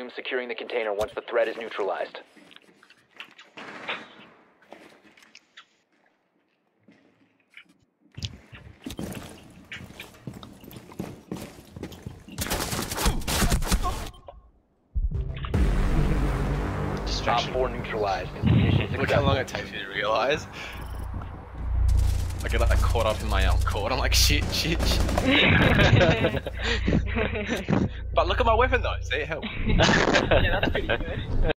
team securing the container once the threat is neutralized. Top 4 neutralized. Mission Look how long successful. it takes me to realise. I get like caught up in my own cord. I'm like shit. But look at my weapon though. See, it helped. Yeah, that's pretty good.